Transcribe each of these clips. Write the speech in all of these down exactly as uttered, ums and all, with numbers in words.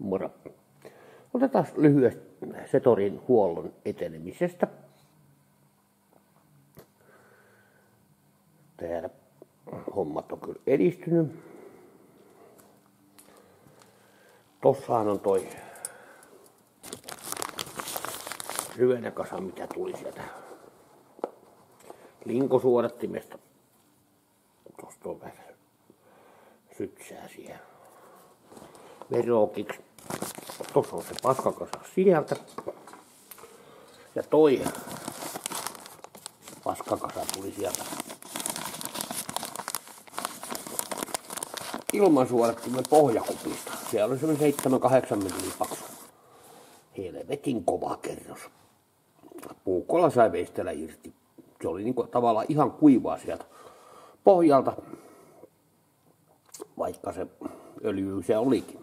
Moro. Otetaan lyhyesti Setorin huollon etenemisestä. Täällä hommat on kyllä edistynyt. Tossahan on toi ryönäkasa, mitä tuli sieltä linkosuodattimesta. Tosta on vähän sytsää siellä verokiksi. Tossa on se paskakasa sieltä. Ja toi paskakasa tuli sieltä ilmansuodattimen pohjakupista. Siellä oli semmonen seitsemän kahdeksan millimetrin paksu. Helvetin kova kerros. Puukolla sai veistellä irti. Se oli niinku tavallaan ihan kuivaa sieltä pohjalta, vaikka se öljy se olikin.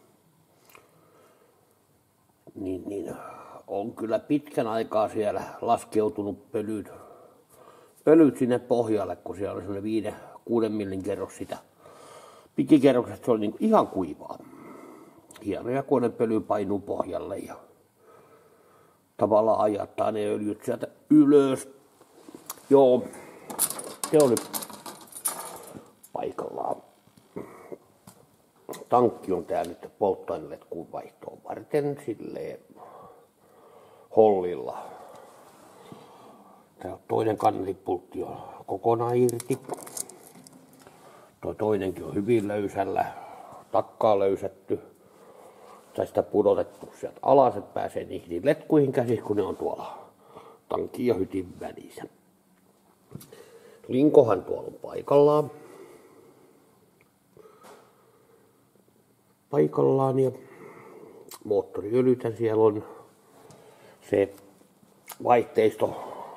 Niin, niin on kyllä pitkän aikaa siellä laskeutunut pölyt, pölyt sinne pohjalle, kun siellä oli semmoinen viiden, kuuden millin kerros sitä. Pikikerroksesta se oli niinku ihan kuivaa. Hienoja, kun ne pöly painuu pohjalle ja tavallaan ajattaa ne öljyt sieltä ylös. Joo, se oli paikallaan. Tankki on tää nyt polttoaineletkuun vaihtoon varten silleen hollilla. Tää toinen kannelipultti on kokonaan irti. Tuo toinenkin on hyvin löysällä, takkaa löysätty. Tai sitä pudotettu sieltä alas, että pääsee niihin letkuihin käsiin, kun ne on tuolla tankin ja hytin välissä. Linkohan tuolla on paikallaan. Paikallaan ja moottoriöljytän siellä on se vaihteisto.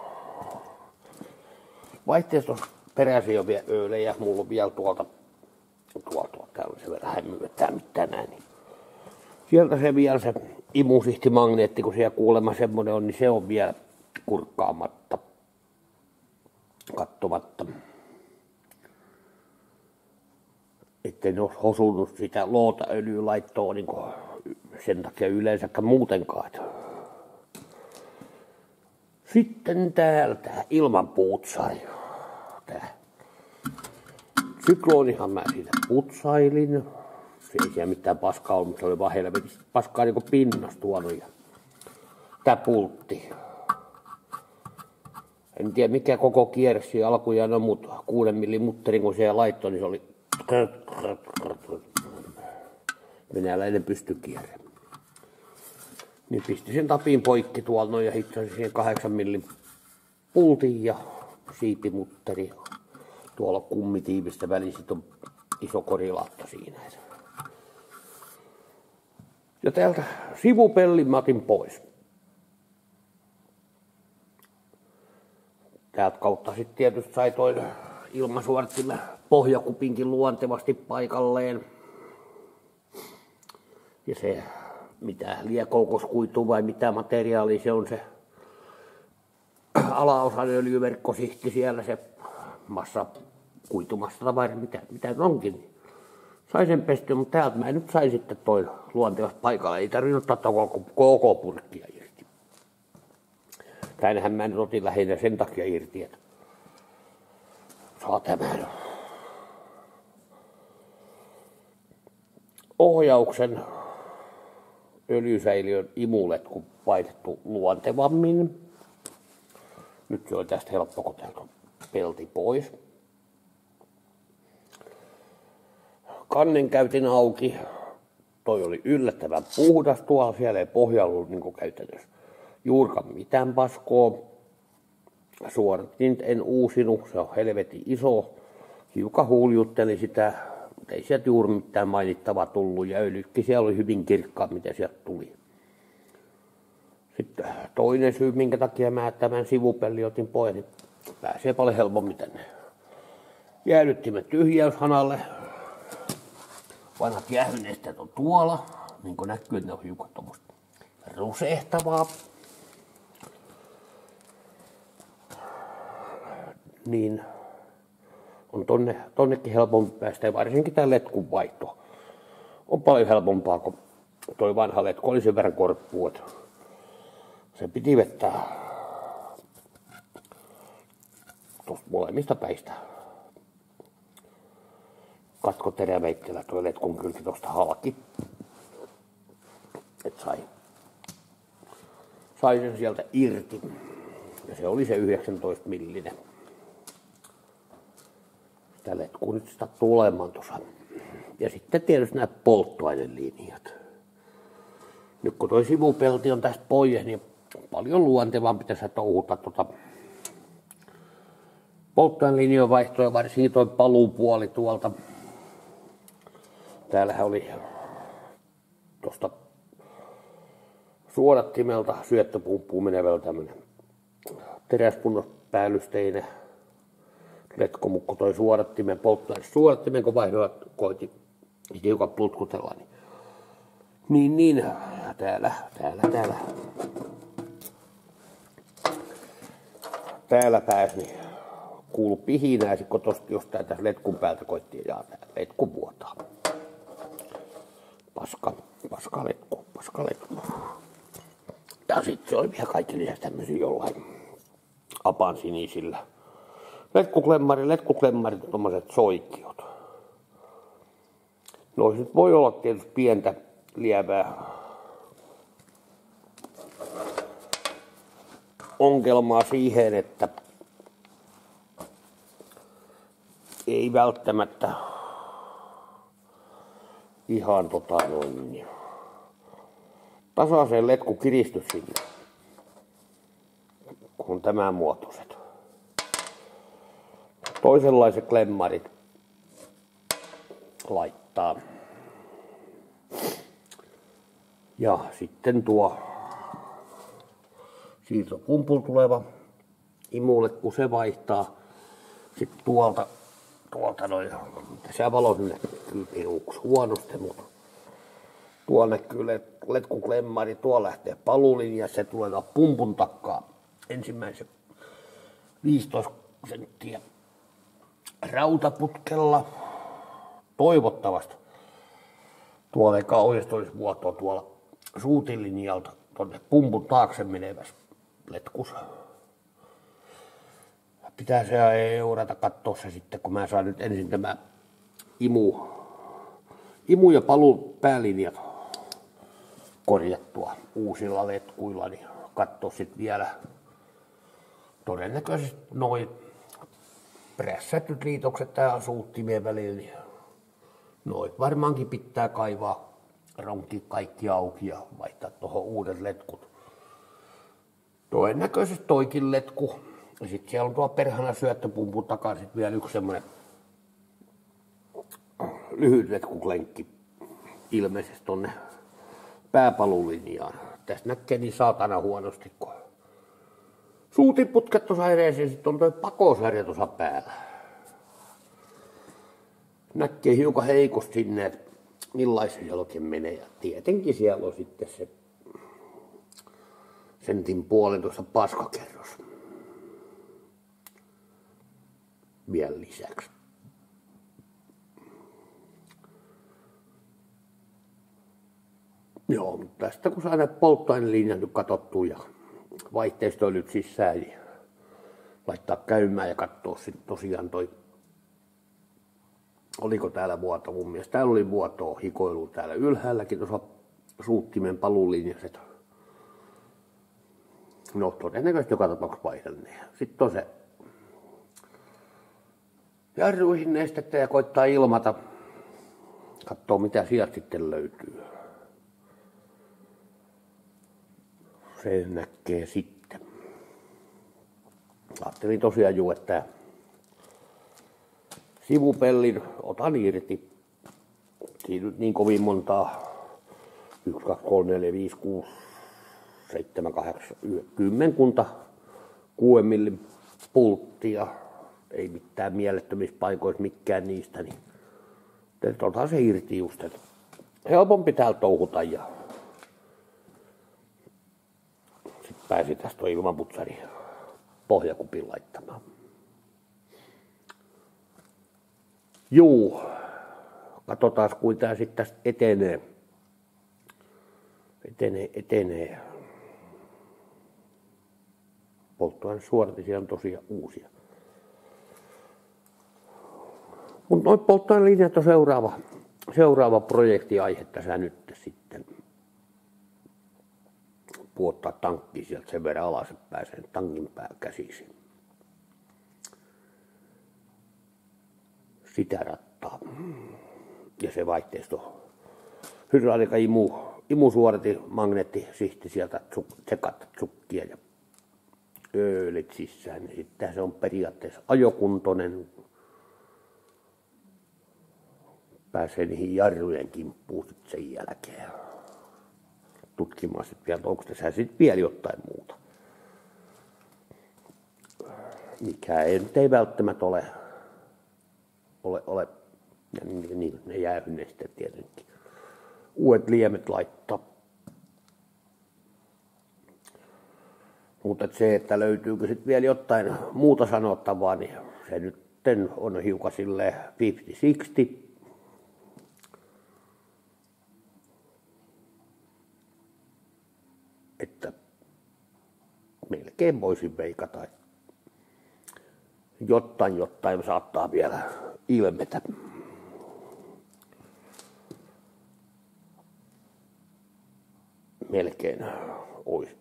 Vaihteisto peräisin on vielä öölejä. Mulla on vielä tuolta, tuolta täällä on se verran hämyöttää mitään näin. Niin sieltä se vielä se imusihtimagneetti, kun siellä kuulemma semmonen on, niin se on vielä kurkkaamatta, kattomatta. Ettei ne olisi osunut sitä lootaöljylaittoa niin sen takia yleensäkään muutenkaan. Sitten täältä ilman putsari. Tää. Syklonihan mä siitä putsailin. Se ei siellä mitään paskaa ollut, mutta se oli vaan helvetistä paskaa niin kuin pinnasta tuonut. Ja tää pultti. En tiedä mikä koko kiersi alkujaan on, mutta kuuden millin mutterin kun siellä laittoi, niin se oli venäläinen pystykierre. Niin pisti sen tapin poikki tuolla noin ja hittasi siihen kahdeksan millin pultin ja siipimutteri. Tuolla kummitiivistä välissä on iso korilatta siinä. Ja täältä sivupellin mä otin pois. Täältä kautta sitten tietysti sai toi ilmansuodattimen pohjakupinkin luontevasti paikalleen. Ja se mitä liekoukoskuitu vai mitä materiaalia se on se alaosan öljyverkkosihti siellä se massa kuitumassa vai mitä, mitä onkin. Sai sen pestyä, mutta täältä mä nyt sain sitten toi luontevasti paikalle. Ei tarvinnut ottaa koko, koko purkkia irti. Tänähän mä nyt otin lähinnä sen takia irti, että saa tämän ohjauksen öljysäiliön imuletku painettu luontevammin. Nyt se on tästä helppo, kun täältä on pelti pois. Kannen käytin auki. Toi oli yllättävän puhdas tuolla. Siellä ei pohjalla ollut niin käytännössä juurikaan mitään paskoa. Suorattin en uusinut. Se on helvetin iso. Hiukan huuljuttelin sitä. Ei sieltä juuri mitään mainittavaa tullut. Ja öljykin siellä oli hyvin kirkkaa, mitä sieltä tuli. Sitten toinen syy, minkä takia mä tämän sivupelli otin pois, niin pääsee paljon helpommin tänne jäädyttimen tyhjäyshanalle. Vanhat jäähynesteet on tuolla, niin kuin näkyy, että ne on hiukan tuommoista rusehtavaa. Niin on tonne, tonnekin helpompi päästä ja varsinkin tämä letkun vaihto on paljon helpompaa, kun toi vanha letku oli sen verran korppuu, että se piti vettää tuosta molemmista päistä. Katkoteräveitteellä toi letkun kylki tosta halki. Et sai, sai sen sieltä irti. Ja se oli se yhdeksäntoista millinen. Sitä letkua nyt sattuu olemaan tuossa. Ja sitten tietysti nämä polttoainelinjat. Nyt kun toi sivupelti on tästä pois, niin paljon luontevampi tässä touhuta tuota polttoainelinjojen vaihtoja, varsinkin toi paluupuoli tuolta. Täällähän oli tuosta suodattimelta syöttöpumppuun menevältä tämmönen teräspunnospäällysteinen letkomukko toi suodattimen polttoaine suodattimen, kun vaihdoin koitin hiukan plutkutella. Niin, niin, niin täällä, täällä, täällä. Täällä pääsi, niin kuului pihinää, kun tosta jostain tässä letkun päältä koitti ja tää letku vuotaa. Paska, paska letku, paska letku. Ja sit se oli vielä kaikki lisäksi tämmösiä jollain apan sinisillä. Letkuklemmari, letkuklemmarit, tommoset soikiot. No sit voi olla tietysti pientä lievää ongelmaa siihen, että ei välttämättä ihan tota noin niin tasaisen letku kiristy sinne, kun tämän muotoiset. Toisenlaiset klemmarit laittaa. Ja sitten tuo siirtopumpun tuleva imulle, kun se vaihtaa. Sitten tuolta, tuolta noin, tässä valo näkyy piruksi huonosti, mutta tuolla näkyy letkuklemmari, tuolla lähtee palulinja, se tulee pumpun takaa ensimmäisen viisitoista senttiä rautaputkella. Toivottavasti tuolla ei kauheasti olisi vuotoa tuolla suutilinjalta tuonne pumpun taakse menevässä letkussa. Pitää se eurata katsoa se sitten, kun mä saan nyt ensin tämä imu, imu ja palu päälinjat korjattua uusilla letkuilla, niin katsoa sitten vielä todennäköisesti noin prässätyt liitokset tähän suuttimien välillä, niin noit varmaankin pitää kaivaa, ronkia kaikki auki ja vaihtaa tuohon uudet letkut. Todennäköisesti toikin letku. Ja sitten siellä on tuo perhana syöttöpumpun takaa sit vielä yksi semmonen lyhyt letkuklenkki ilmeisesti tonne pääpalulinjaan. Tässä näkee niin saatana huonosti, kun suutiputket tuossa edessä ja sitten on tuo pakosarja tuossa päällä. Näkee hiukan heikosti sinne, että millaisen siellä oikein menee. Ja tietenkin siellä on sitten se sentin puolen tuossa paskakerros vielä lisäksi. Joo, mutta tästä kun saa näitä polttoainelinjat nyt katsottua ja vaihteistoilyt sisään ja laittaa käymään ja katsoa sitten tosiaan toi, oliko täällä vuoto, mun mielestä täällä oli vuotoa hikoilu täällä ylhäälläkin tuossa suuttimen palulinjaset. No todennäköisesti joka tapauksessa vaihdellinen. Sitten on se jarruihin nestettä ja koittaa ilmata, katsoo mitä sieltä sitten löytyy. Se näkee sitten. Ajattelin tosiaan juu, että sivupellin otan irti. Siinä nyt niin kovin montaa. yksi, kaksi, kolme, neljä, viisi, kuusi, seitsemän, kahdeksan, kymmenkunta kuuden millin pulttia. Ei mitään mielettömissä paikoissa mikään niistä. Niin otan se irti just. Että helpompi täällä touhuta ja sitten pääsi tästä tuo ilmaputsari pohjakupin laittamaan. Juu, katsotaan kuinka tää sitten tästä etenee. etenee, etenee. Polttoainesuoritisia on tosiaan uusia. Mutta noin polttoainelinjat on seuraava, seuraava projektiaihe tässä nyt sitten. Puottaa tankkiin sieltä sen verran alas, että pääsee tankin pää käsiksi. Sitä rattaa. Ja se vaihteisto. Hydraulika imu, imusuoriti, magneetti, sihti sieltä tsekat tsukkia ja öölit sisään. Niin sitten se on periaatteessa ajokuntoinen. Pääsee niihin jarrujen kimppuun sen jälkeen. Tutkimaan sitten vielä, onko tässä sitten vielä jotain muuta. Mikä ei, nyt ei välttämättä ole, ole, ole. Ja niin, niin, ne jäähynne sitten tietenkin. Uudet liemet laittaa. Mutta se, että löytyykö sitten vielä jotain muuta sanottavaa, niin se nyt on hiukan silleen viisikymmentä kuusikymmentä. Että melkein voisin veikata, että jotain jotain saattaa vielä ilmetä. Melkein olisi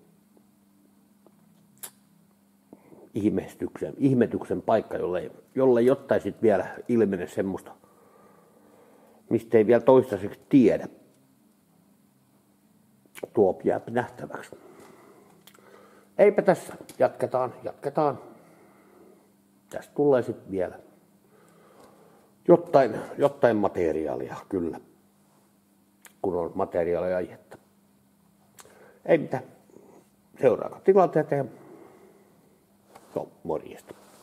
ihmetyksen, ihmetyksen paikka, jolle, jolle jotain sitten vielä ilmene semmoista, mistä ei vielä toistaiseksi tiedä. Tuo jää nähtäväksi. Eipä tässä. Jatketaan, jatketaan. Tästä tulee sitten vielä jotain, jotain materiaalia, kyllä, kun on materiaalia aihetta. Ei mitään. Seuraava tilanteet ja no, morjesta.